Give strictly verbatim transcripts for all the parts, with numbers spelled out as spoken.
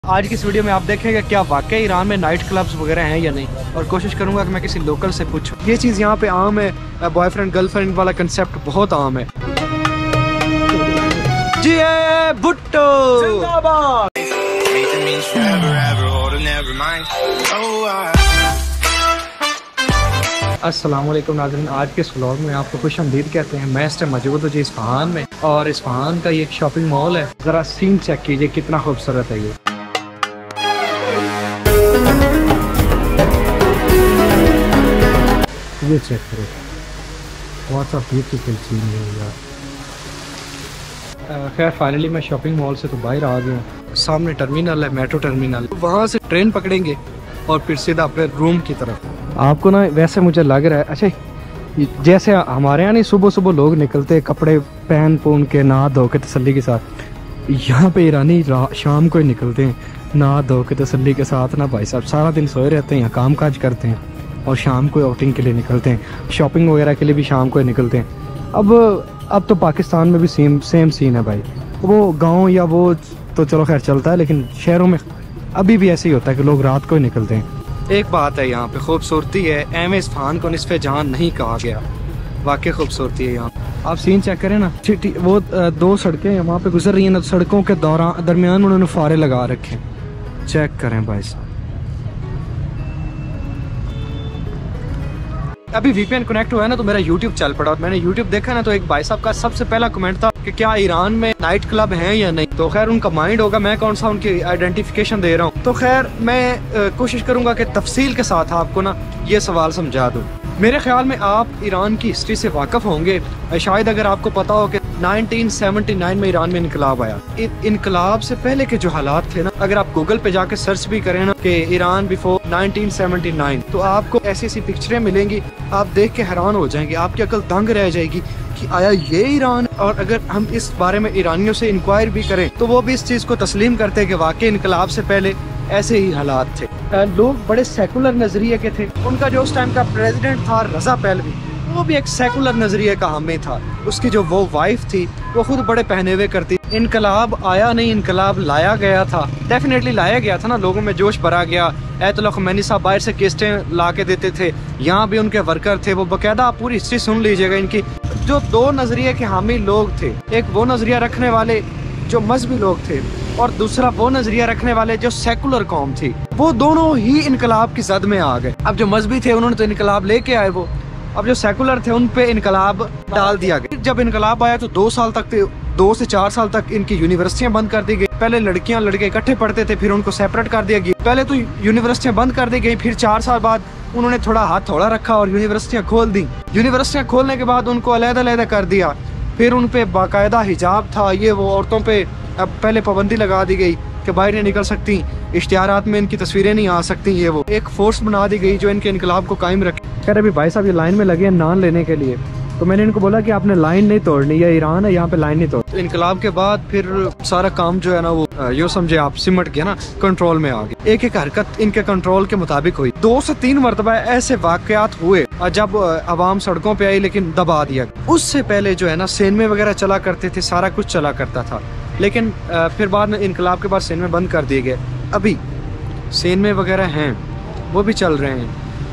आज की इस वीडियो में आप देखेंगे क्या वाकई ईरान में नाइट क्लब्स वगैरह हैं या नहीं, और कोशिश करूंगा कि मैं किसी लोकल से पूछूं। ये चीज़ यहाँ पे आम है, बॉयफ्रेंड गर्लफ्रेंड वाला कंसेप्ट बहुत आम है। जी भुट्टो जिंदाबाद। अस्सलाम वालेकुम नाज़रीन, आज के इस व्लॉग में आपको खुशआमदीद कहते हैं। मैं इस टाइम मौजूद हूँ जी इस्फहान में, और इस्फहान का ये एक शॉपिंग मॉल है। ज़रा सीन चेक कीजिए कितना खूबसूरत है ये। ये चेक करो, व्हाट्स अ ब्यूटीफुल सीन है यार। खैर फाइनली मैं शॉपिंग मॉल से तो बाहर आ गया हूँ। सामने टर्मिनल है, मेट्रो टर्मिनल, वहाँ से ट्रेन पकड़ेंगे और फिर सीधा अपने रूम की तरफ। आपको ना वैसे मुझे लग रहा है, अच्छा जैसे हमारे यहाँ नहीं सुबह सुबह लोग निकलते कपड़े पहन पून के नहा धो के तसल्ली के साथ, यहाँ पे ईरानी शाम को ही निकलते हैं नहा धो के तसल्ली के साथ ना भाई साहब। सारा दिन सोए रहते हैं, यहाँ काम काज करते हैं और शाम को आउटिंग के लिए निकलते हैं, शॉपिंग वगैरह के लिए भी शाम को ही निकलते हैं। अब अब तो पाकिस्तान में भी सेम सेम सीन है भाई। वो गाँव या वो तो चलो खैर चलता है, लेकिन शहरों में अभी भी ऐसे ही होता है कि लोग रात को ही निकलते हैं। एक बात है यहाँ पे खूबसूरती है, एम इस्फहान को निस्फ़े जहान नहीं कहा गया, वाकई खूबसूरती है यहाँ। आप सीन चेक करें ना, वो दो सड़कें वहाँ पे गुजर रही हैं ना, सड़कों के दौरान दरमियान उन्होंने फारे लगा रखे हैं। चेक करें भाई साहब। अभी वीपीएन कनेक्ट हुआ है ना तो मेरा यूट्यूब चल पड़ा, और मैंने यूट्यूब देखा ना तो एक भाई साहब का सबसे पहला कमेंट था कि क्या ईरान में नाइट क्लब हैं या नहीं। तो खैर उनका माइंड होगा, मैं कौन सा उनकी आइडेंटिफिकेशन दे रहा हूँ। तो खैर मैं आ, कोशिश करूंगा कि तफसील के साथ आपको ना ये सवाल समझा दूँ। मेरे ख्याल में आप ईरान की हिस्ट्री से वाकिफ होंगे, शायद अगर आपको पता हो कि नाइनटीन सेवेंटी नाइन में ईरान में इनकलाब आया। इनकलाब से पहले के जो हालात थे ना, अगर आप गूगल पे जाके सर्च भी करें ना कि Iran before nineteen seventy nine, तो आपको ऐसी ऐसी पिक्चरें मिलेंगी, आप देख के हैरान हो जाएंगे, आपकी अकल दंग रह जाएगी कि आया ये ईरान। और अगर हम इस बारे में ईरानियों से इंक्वायर भी करें तो वो भी इस चीज़ को तस्लीम करते हैं कि वाकई इनकलाब से पहले ऐसे ही हालात थे। लोग बड़े सेकुलर नजरिए के थे। उनका जो उस टाइम का प्रेसिडेंट था रजा पहलवी, वो भी एक सेकुलर नजरिए का हामी था। उसकी जो वो वाइफ थी वो खुद बड़े पहने हुए करती। इनकलाब आया नहीं, इनकलाब लाया गया था, डेफिनेटली लाया गया था ना। लोगों में जोश भरा गया। अयतुल्ला ख़ुमैनी साहब बाहर से किस्तें ला के देते थे, यहाँ भी उनके वर्कर थे वो, बाकायदा आप पूरी हिस्ट्री सुन लीजिएगा इनकी। जो दो नजरिए के हामी लोग थे, एक वो नजरिया रखने वाले जो मजहबी लोग थे, और दूसरा वो नजरिया रखने वाले जो सेकुलर कौम थी, वो दोनों ही इनकलाब की जद में आ गए। अब जो मजहबी थे उन्होंने तो इनकलाब लेके आए वो, अब जो सेकुलर थे उन पे इनकलाब डाल दिया गया। जब इनकलाब आया तो दो साल तक, दो से चार साल तक इनकी यूनिवर्सिटियां बंद कर दी गई। पहले लड़कियां लड़के इकट्ठे पढ़ते थे, फिर उनको सेपरेट कर दिया गया। पहले तो यूनिवर्सिटियां बंद कर दी गई, फिर चार साल बाद उन्होंने थोड़ा हाथ थोड़ा रखा और यूनिवर्सिटियां खोल दी। यूनिवर्सिटियां खोलने के बाद उनको अलग-अलग कर दिया, फिर उन पे बाकायदा हिजाब था, ये वो औरतों पे अब पहले पाबंदी लगा दी गई कि बाहर नहीं निकल सकती, इश्तिहारात में इनकी तस्वीरें नहीं आ सकती, ये वो एक फोर्स बना दी गई जो इनके इनकलाब को कायम रखे। खैर अभी भाई साहब ये लाइन में लगे हैं नान लेने के लिए, तो मैंने इनको बोला कि आपने लाइन नहीं तोड़नी, ये ईरान है, यहाँ पे लाइन नहीं तोड़। तो इनकलाब के बाद फिर सारा काम जो है ना वो यो समझे आप सिमट गया ना, कंट्रोल में आ गया। एक एक हरकत इनके कंट्रोल के मुताबिक हुई। दो से तीन मरतबा ऐसे वाकयात हुए जब आवाम सड़कों पे आई, लेकिन दबा दिया। उससे पहले जो है ना सिनेमे वगैरह चला करते थे, सारा कुछ चला करता था, लेकिन फिर बाद में इनकलाब के बाद सिनेमे बंद कर दिए गए। अभी सिनेमे वगैरह हैं वो भी चल रहे हैं,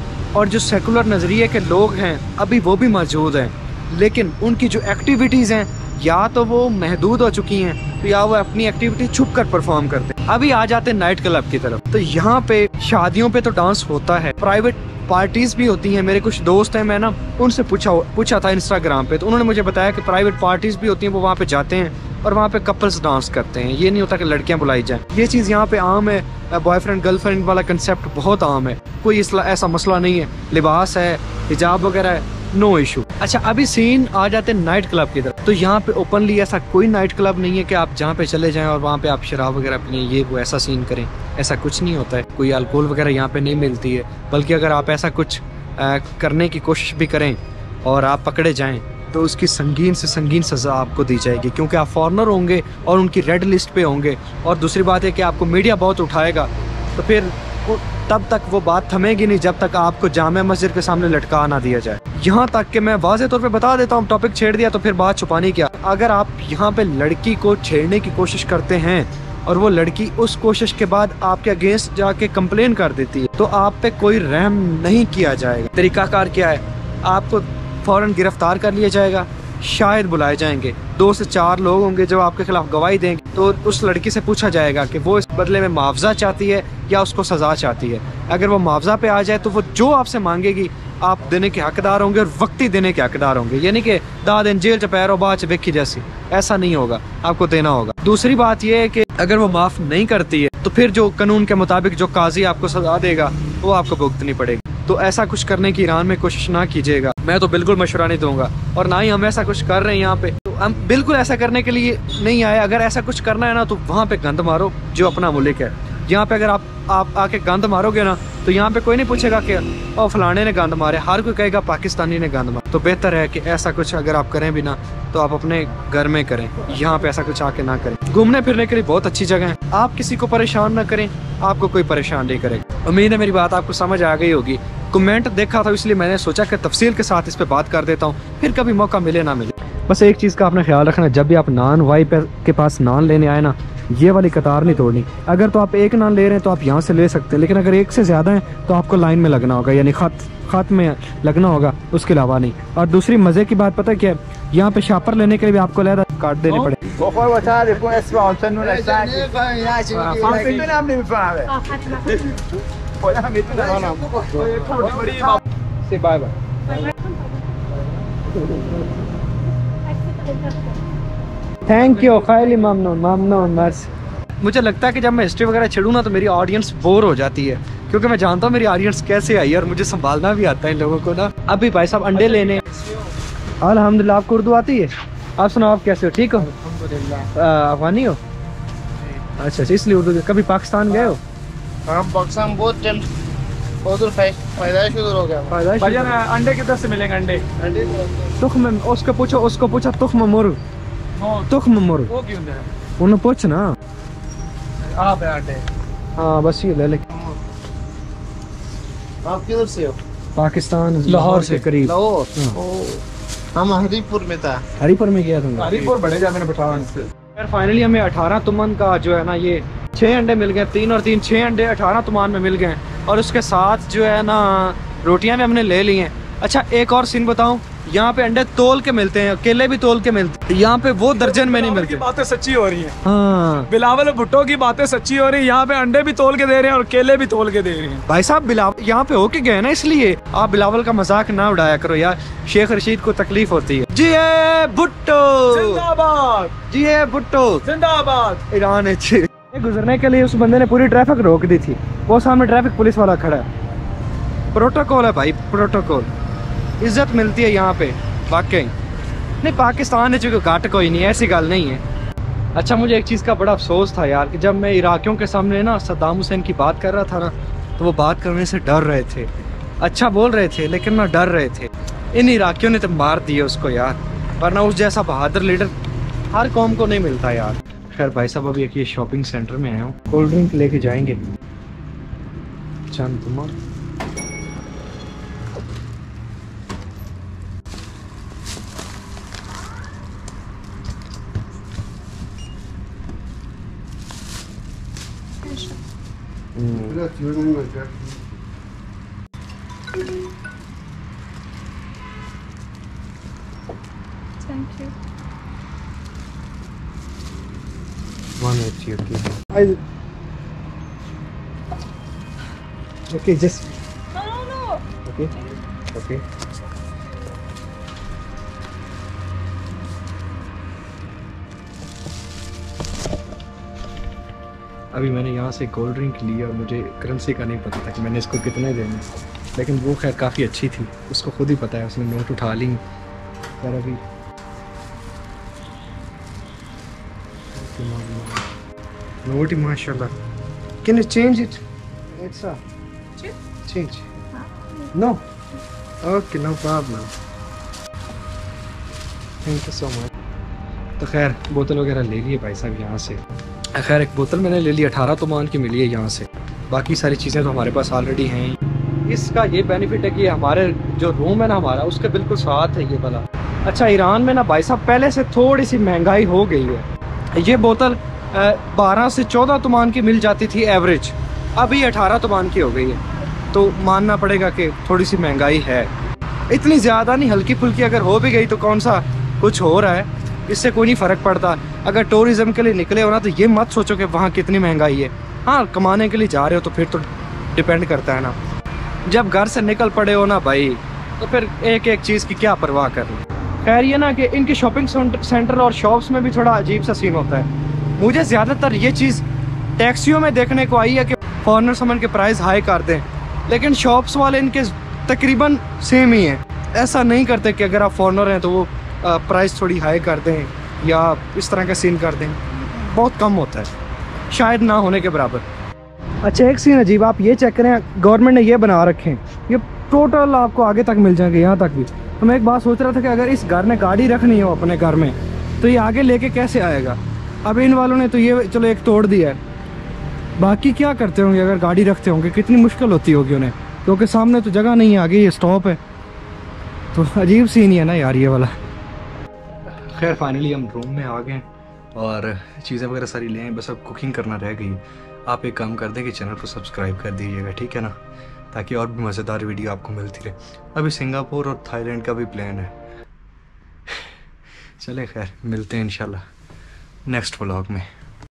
और जो सेकुलर नज़रिए के लोग हैं अभी वो भी मौजूद हैं, लेकिन उनकी जो एक्टिविटीज़ हैं या तो वो महदूद हो चुकी हैं, तो या वो अपनी एक्टिविटी छुप कर परफॉर्म करते हैं। अभी आ जाते हैं नाइट क्लब की तरफ। तो यहाँ पे शादियों पे तो डांस होता है, प्राइवेट पार्टीज भी होती हैं। मेरे कुछ दोस्त हैं, मैं ना उनसे पूछा पूछा था इंस्टाग्राम पे, तो उन्होंने मुझे बताया कि प्राइवेट पार्टीज भी होती हैं, वो वहाँ पे जाते हैं और वहाँ पे कपल्स डांस करते हैं। ये नहीं होता कि लड़कियाँ बुलाई जाएं। ये चीज़ यहाँ पे आम है, बॉयफ्रेंड गर्लफ्रेंड वाला कंसेप्ट बहुत आम है, कोई ऐसा मसला नहीं है। लिबास है, हिजाब वगैरह है, नो इशू। अच्छा अभी सीन आ जाते हैं नाइट क्लब की तरफ। तो यहाँ पे ओपनली ऐसा कोई नाइट क्लब नहीं है कि आप जहाँ पे चले जाएं और वहाँ पे आप शराब वगैरह पिए, ये वो ऐसा सीन करें, ऐसा कुछ नहीं होता है। कोई अल्कोहल वगैरह यहाँ पे नहीं मिलती है, बल्कि अगर आप ऐसा कुछ आ, करने की कोशिश भी करें और आप पकड़े जाएं तो उसकी संगीन से संगीन सज़ा आपको दी जाएगी, क्योंकि आप फॉरेनर होंगे और उनकी रेड लिस्ट पे होंगे। और दूसरी बात है कि आपको मीडिया बहुत उठाएगा, तो फिर तब तक वो बात थमेगी नहीं जब तक आपको जामे मस्जिद के सामने लटका ना दिया जाए। यहाँ तक कि मैं वाज़े तौर पे बता देता हूँ, टॉपिक छेड़ दिया तो फिर बात छुपानी क्या। अगर आप यहाँ पे लड़की को छेड़ने की कोशिश करते हैं और वो लड़की उस कोशिश के बाद आपके अगेंस्ट जाके कंप्लेन कर देती है, तो आप पे कोई रहम नहीं किया जाएगा। तरीकाकार क्या है, आपको फौरन गिरफ्तार कर लिया जाएगा, शायद बुलाए जाएंगे, दो से चार लोग होंगे जो आपके खिलाफ गवाही देंगे, तो उस लड़की से पूछा जाएगा कि वो इस बदले में मुआवजा चाहती है या उसको सज़ा चाहती है। अगर वो मुआवजा पे आ जाए तो वो जो आपसे मांगेगी आप देने के हकदार होंगे और वक्ती देने के हकदार होंगे, यानी कि दा दिन जेल च पैरो बाद च बेखी जैसी, ऐसा नहीं होगा, आपको देना होगा। दूसरी बात यह है कि अगर वो माफ़ नहीं करती है तो फिर जो कानून के मुताबिक जो काजी आपको सजा देगा वो आपको भुगतनी पड़ेगी। तो ऐसा कुछ करने की ईरान में कोशिश ना कीजिएगा, मैं तो बिल्कुल मशवरा नहीं दूंगा, और ना ही हम ऐसा कुछ कर रहे हैं यहाँ पे। तो हम बिल्कुल ऐसा करने के लिए नहीं आए। अगर ऐसा कुछ करना है ना तो वहाँ पे गंद मारो जो अपना मुल्क है। यहाँ पे अगर आप आप आके गंद मारोगे ना तो यहाँ पे कोई नहीं पूछेगा कि ओ फलाने ने गंद मारे, हर कोई कहेगा पाकिस्तानी ने गंद मारे। तो बेहतर है कि ऐसा कुछ अगर आप करें भी ना तो आप अपने घर में करें, यहाँ पे ऐसा कुछ आके ना करें। घूमने फिरने के लिए बहुत अच्छी जगह है, आप किसी को परेशान ना करें, आपको कोई परेशान नहीं करेगा। उम्मीद है मेरी बात आपको समझ आ गई होगी। कमेंट देखा था इसलिए मैंने सोचा कि तफसील के साथ इस पे बात कर देता हूँ, फिर कभी मौका मिले ना मिले। बस एक चीज़ का आपने ख्याल रखना, जब भी आप नान वाई पे के पास नान लेने आए ना, ये वाली कतार नहीं तोड़नी। अगर तो आप एक नान ले रहे हैं तो आप यहाँ से ले सकते हैं, लेकिन अगर एक से ज़्यादा है तो आपको लाइन में लगना होगा, यानी खत खत में लगना होगा, उसके अलावा नहीं। और दूसरी मज़े की बात पता है क्या है, यहाँ पे शापर लेने के लिए भी आपको अलग कार्ड देने पड़े। Bye bye. थैंक यू, खाली ममनून ममनून। बस मुझे लगता है कि जब मैं हिस्ट्री वगैरह छेड़ूँ ना तो मेरी ऑडियंस बोर हो जाती है, क्योंकि मैं जानता हूँ मेरी ऑडियंस कैसे आई है और मुझे संभालना भी आता है इन लोगों को ना। अभी भाई साहब अंडे लेने। अल्हम्दुलिल्लाह। आपको उर्दू आती है? आप सुनाओ, आप कैसे हो? ठीक हो? अफगानी हो? अच्छा, इसलिए उर्दू। कभी पाकिस्तान गए हो? हम पाकिस्तान बहुत टाइम बहुत पैदाइश हो गया। अंडे किधर से मिलेंगे? अंडे तुख्म, उसको पूछो, उसको पूछो तुख्म मुर्ग, तुख्म मुर्ग वो क्यों है? उन्हें पूछ ना। आप अंडे? हाँ बस ये ले ले। आप किधर से हो? पाकिस्तान, लाहौर से करीब। लाहौर? हम हरीपुर में था। हरीपुर में गया तुमने? हरीपुर बड़े जाते हैं पठान से। यार फाइनली हमें अठारह तुमन का जो है ना ये छः अंडे मिल गए, तीन और तीन छः अंडे अठारह तुमान में मिल गए, और उसके साथ जो है ना रोटियां भी हमने ले ली हैं। अच्छा एक और सीन बताऊं, यहाँ पे अंडे तोल के मिलते हैं, केले भी तोल के मिलते हैं, यहाँ पे वो दर्जन में नहीं मिलती। बातें सच्ची हो रही हैं। हाँ बिलावल भुट्टो की बातें सच्ची हो रही है। यहाँ पे अंडे भी तोल के दे रहे हैं और केले भी तोल के दे रहे हैं। भाई साहब बिलावल यहाँ पे होके गए ना, इसलिए आप बिलावल का मजाक ना उड़ाया करो यार, शेख रशीद को तकलीफ होती है। जी है भुट्टो जिंदाबाद, जी है भुट्टो जिंदाबाद। ईरान है। गुजरने के लिए उस बंदे ने पूरी ट्रैफिक रोक दी थी, वो सामने ट्रैफिक पुलिस वाला खड़ा है। प्रोटोकॉल है भाई, प्रोटोकॉल, इज्जत मिलती है यहाँ पे वाकई। नहीं पाकिस्तान है चूँकि घाट कोई नहीं, ऐसी गल नहीं है। अच्छा मुझे एक चीज़ का बड़ा अफसोस था यार कि जब मैं इराकियों के सामने ना सद्दाम हुसैन की बात कर रहा था ना, तो वो बात करने से डर रहे थे। अच्छा बोल रहे थे लेकिन ना डर रहे थे। इन इराकियों ने तो मार दिए उसको यार, वरना उस जैसा बहादुर लीडर हर कौम को नहीं मिलता यार। खैर भाई साहब अभी एक ये शॉपिंग सेंटर में आया हूँ, कोल्ड ड्रिंक लेके जाएंगे। चंद तुम Thank you. one eighty, okay. I, okay, just No, no, no. okay, okay. अभी मैंने यहाँ से कोल्ड ड्रिंक ली और मुझे करेंसी का नहीं पता था कि मैंने इसको कितने देने, लेकिन वो खैर काफ़ी अच्छी थी, उसको खुद ही पता है, उसने नोट उठा ली। और अभी नोट ही माशाल्लाह। Can you change it? It's a change. No okay, no problem, thank you so much. तो खैर बोतल वगैरह ले लिए भाई साहब यहाँ से। खैर एक बोतल मैंने ले ली, अठारह तुमान की मिली है यहाँ से। बाकी सारी चीज़ें तो हमारे पास ऑलरेडी हैं। इसका ये बेनिफिट है कि हमारे जो रूम है ना हमारा, उसके बिल्कुल साथ है ये वाला। अच्छा ईरान में ना भाई साहब पहले से थोड़ी सी महंगाई हो गई है। ये बोतल बारह से चौदह तुमान की मिल जाती थी एवरेज, अभी अठारह तुमान की हो गई है। तो मानना पड़ेगा कि थोड़ी सी महंगाई है, इतनी ज़्यादा नहीं, हल्की फुल्की अगर हो भी गई तो कौन सा कुछ हो रहा है, इससे कोई नहीं फ़र्क पड़ता। अगर टूरिज़्म के लिए निकले हो ना तो ये मत सोचो कि वहाँ कितनी महंगाई है। हाँ, कमाने के लिए जा रहे हो तो फिर तो डिपेंड करता है ना। जब घर से निकल पड़े हो ना भाई, तो फिर एक एक चीज़ की क्या परवाह करनी। खैर ये ना कि इनके शॉपिंग सेंटर और शॉप्स में भी थोड़ा अजीब सा सीन होता है। मुझे ज़्यादातर ये चीज़ टैक्सियों में देखने को आई है कि फॉरनर समन के प्राइस हाई कर दें, लेकिन शॉप्स वाले इनके तकरीबन सेम ही है। ऐसा नहीं करते कि अगर आप फॉरनर हैं तो वो प्राइस थोड़ी हाई कर दें या इस तरह का सीन कर दें, बहुत कम होता है, शायद ना होने के बराबर। अच्छा एक सीन अजीब, आप ये चेक करें, गवर्नमेंट ने ये बना रखे हैं, ये टोटल आपको आगे तक मिल जाएंगे, यहाँ तक भी। तो मैं एक बात सोच रहा था कि अगर इस घर ने गाड़ी रखनी हो अपने घर में तो ये आगे लेके कैसे आएगा। अब इन वालों ने तो ये चलो एक तोड़ दिया है, बाकी क्या करते होंगे अगर गाड़ी रखते होंगे, कितनी मुश्किल होती होगी उन्हें, क्योंकि सामने तो जगह नहीं है, आगे ये स्टॉप है। तो अजीब सीन ही है ना यार ये वाला। खैर फाइनली हम रूम में आ गए और चीज़ें वगैरह सारी ले आए, बस अब कुकिंग करना रह गई। आप एक काम कर दें कि चैनल को सब्सक्राइब कर दीजिएगा, ठीक है ना, ताकि और भी मज़ेदार वीडियो आपको मिलती रहे। अभी सिंगापुर और थाईलैंड का भी प्लान है। चले खैर मिलते हैं इंशाल्लाह नेक्स्ट व्लॉग में।